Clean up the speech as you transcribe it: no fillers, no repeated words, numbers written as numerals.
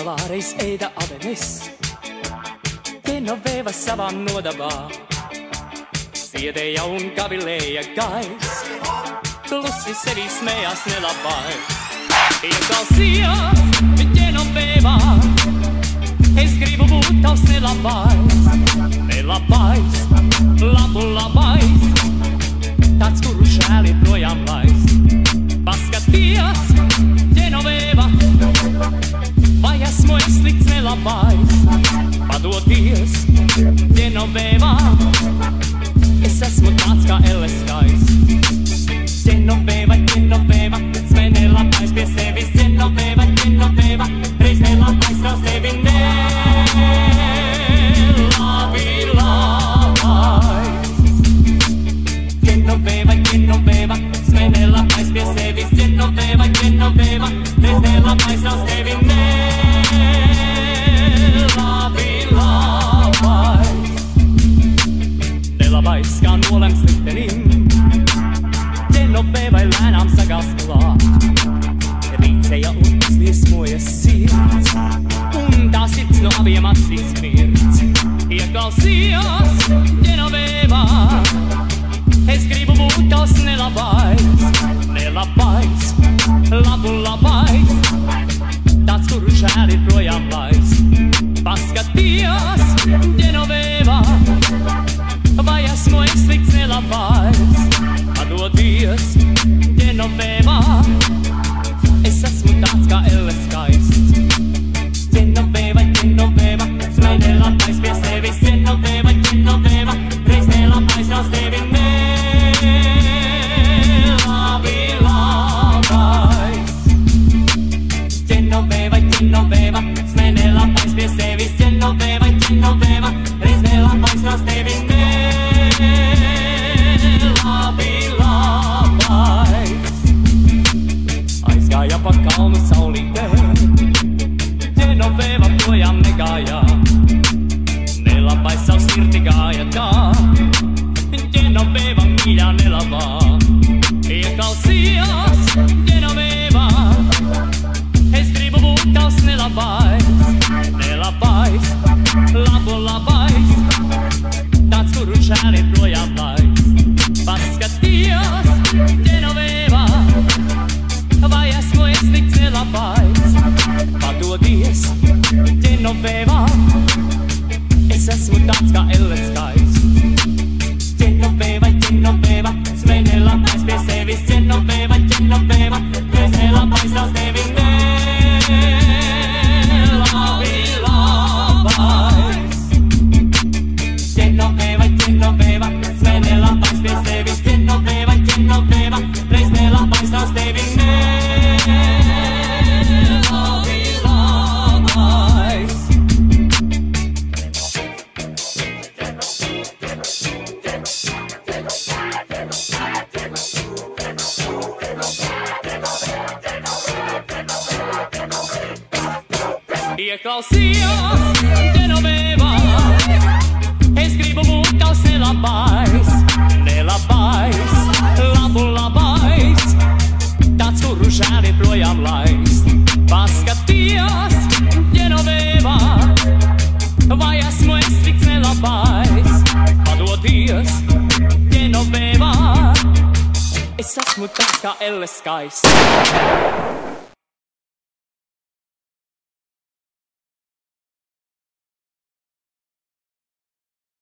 Reiz ēda avenes, Genoveva savā nodabā, Siedēja un gavilēja gais, Klusi sevī smējās nelabais. Ieklausījās Genovevā, es gribu būt tavs nelabais, nelabais, labu labais, tāds, kuru žēl projām laist. Paskatījās Genoveva, vai esmu es slikts nelabais, padodies Genovevā, es esmu tāds kā Eleskais. Genoveva, Genoveva, smē nelabais pie sevis, Genoveva, Genoveva, reiz nelabais no sevi nelabi labais. Genoveva, Genoveva, smē nelabais pie sevis, Genoveva, Genoveva, reiz nelabais no sevi nelabais kā nolemts liktenim, Genovevai lēnām sagās klāt. Rīcēja un uzliesmoja sirds, un tā sirds no abiem acīs smirds. Ieklausījās Genovevā, es gribu būt tavs nelabais, nelabais, labu labais, tāds, kuru žēl projām laist. Paskatījās Genovevā, vai esmu es slikts nelabais, padodies Genovevā, es esmu tāds kā Eleskais. Genoveva, Genoveva, smē nelabais pie sevis, Genoveva, Genoveva, reiz nelabais no sevi nelabi labais. Genoveva, Genoveva, smē nelabais pie sevis, Genoveva, Genoveva, reiz nelabais no sevi nelabi labais. Aizgāja pa kalnu saulītē, Genoveva projām negāja, nelabais savu sirdi gāja tā, Genoveva mīļā nelabā. Ieklausījās Genoveva, es gribu būt tavs nelabais, nelabais, labu labais, tāds, kuru žēl projām laist. Paskatījās Genoveva, vai esmu es slikts nelabais, padodies Genovevā, es esmu tāds kā Eleskais. Genoveva, Genoveva, smē nelabais pie sevis, Genoveva, Genoveva, reiz nelabais no sevi nelabi labais. Genoveva, Genoveva, smē nelabais pie sevis, Genoveva, Genoveva, reiz nelabais no sevi nelabi labais. Ieklausījās Genoveva, es gribu būt tavs nelabais, nelabais, labu labais, tāds, kuru žēl projām laist. Paskatījās Genoveva, vai esmu es slikts nelabais, padodies Genovevā, es esmu tāds kā Eleskais.